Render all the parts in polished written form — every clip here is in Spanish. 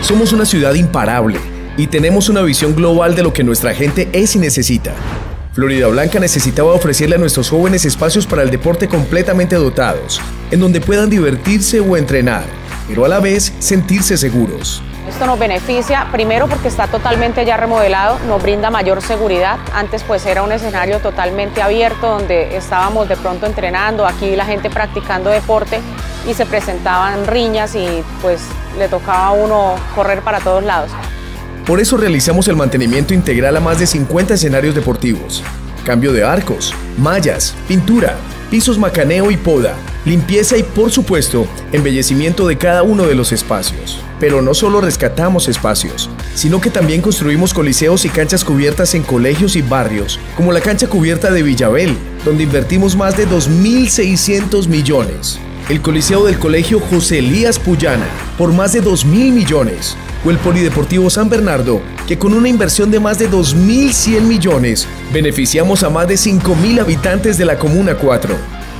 Somos una ciudad imparable y tenemos una visión global de lo que nuestra gente es y necesita. Floridablanca necesitaba ofrecerle a nuestros jóvenes espacios para el deporte completamente dotados, en donde puedan divertirse o entrenar, pero a la vez sentirse seguros. Esto nos beneficia, primero porque está totalmente ya remodelado, nos brinda mayor seguridad. Antes pues era un escenario totalmente abierto donde estábamos de pronto entrenando, aquí la gente practicando deporte y se presentaban riñas y pues le tocaba a uno correr para todos lados. Por eso realizamos el mantenimiento integral a más de 50 escenarios deportivos. Cambio de arcos, mallas, pintura, pisos macaneo y poda, limpieza y, por supuesto, embellecimiento de cada uno de los espacios. Pero no solo rescatamos espacios, sino que también construimos coliseos y canchas cubiertas en colegios y barrios, como la cancha cubierta de Villabel, donde invertimos más de 2.600 millones. El coliseo del colegio José Elías Puyana, por más de 2.000 millones. O el Polideportivo San Bernardo, que con una inversión de más de 2.100 millones, beneficiamos a más de 5.000 habitantes de la Comuna 4.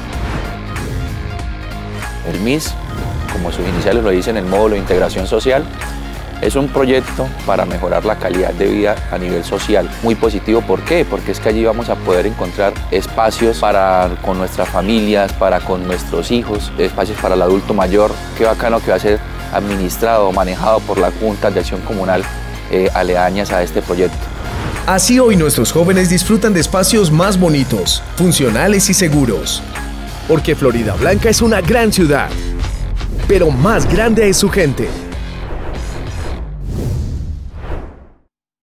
El MIS, como sus iniciales lo dicen, el módulo de integración social, es un proyecto para mejorar la calidad de vida a nivel social. Muy positivo, ¿por qué? Porque es que allí vamos a poder encontrar espacios con nuestras familias, con nuestros hijos, espacios para el adulto mayor. Qué bacano que va a ser administrado o manejado por la Junta de Acción Comunal aledañas a este proyecto. Así hoy nuestros jóvenes disfrutan de espacios más bonitos, funcionales y seguros. Porque Floridablanca es una gran ciudad, pero más grande es su gente.